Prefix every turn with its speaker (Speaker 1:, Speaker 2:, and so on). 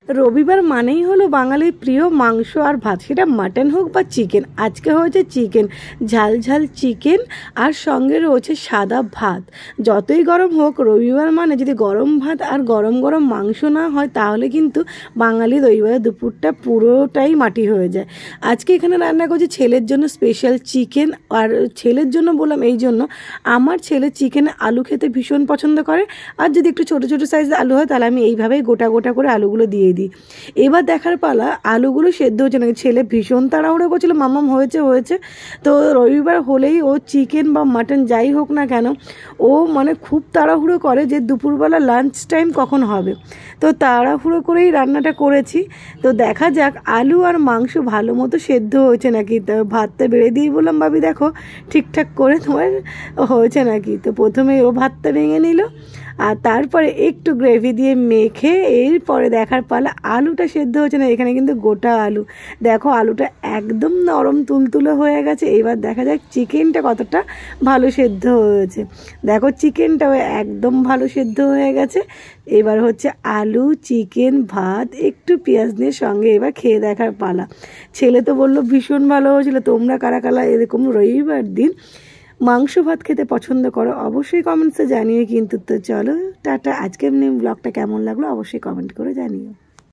Speaker 1: রবিবার মানেই হলো বাঙালির প্রিয় মাংস আর ভাত, সেটা মাটন হোক বা চিকেন। আজকে হয়েছে চিকেন, ঝাল ঝাল চিকেন, আর সঙ্গে রয়েছে সাদা ভাত। যতই গরম হোক, রবিবার মানে যদি গরম ভাত আর গরম গরম মাংস না হয় তাহলে কিন্তু বাঙালি রবিবারের দুপুরটা পুরোটাই মাটি হয়ে যায়। আজকে এখানে রান্না করছি ছেলের জন্য স্পেশাল চিকেন। আর ছেলের জন্য বললাম এই জন্য, আমার ছেলে চিকেন আলু খেতে ভীষণ পছন্দ করে। আর যদি একটু ছোটো ছোটো সাইজের আলু হয় তাহলে আমি এইভাবেই গোটা গোটা করে আলুগুলো দিয়ে দিই। এবার দেখার পালা, আলুগুলো সেদ্ধ হচ্ছে না। ছেলে ভীষণ তাড়াহুড়ো করছিল, মাম্মাম হয়েছে হয়েছে। তো রবিবার হলেই ও চিকেন বা মাটন যাই হোক না কেন, ও মানে খুব তাড়াহুড়ো করে যে দুপুরবেলা লাঞ্চ টাইম কখন হবে। তো তাড়াহুড়ো করেই রান্নাটা করেছি। তো দেখা যাক আলু আর মাংস ভালো মতো সেদ্ধ হয়েছে নাকি। তো ভাতটা বেড়ে দিয়ে বললাম, ভাবি দেখো ঠিকঠাক করে তোমার হয়েছে নাকি। তো প্রথমে ও ভাতটা ভেঙে নিল, আর তারপরে একটু গ্রেভি দিয়ে মেখে এরপরে দেখার পালা আলুটা সেদ্ধ হচ্ছে না। এখানে কিন্তু গোটা আলু, দেখো আলুটা একদম নরম তুলতুলে হয়ে গেছে। এবার দেখা যাক চিকেনটা কতটা ভালো সেদ্ধ হয়েছে। দেখো চিকেনটাও একদম ভালো সেদ্ধ হয়ে গেছে। এবার হচ্ছে আলু, চিকেন, ভাত, একটু পেঁয়াজ দিয়ে সঙ্গে এবার খেয়ে দেখার পালা। ছেলে তো বললো ভীষণ ভালো হয়েছিল। তোমরা কারা কারা এরকম রবিবার দিন মাংস ভাত খেতে পছন্দ করো অবশ্যই কমেন্টসে জানিও কিন্তু। তো চলো টাটা, আজকের ব্লগটা কেমন লাগলো অবশ্যই কমেন্ট করে জানিও।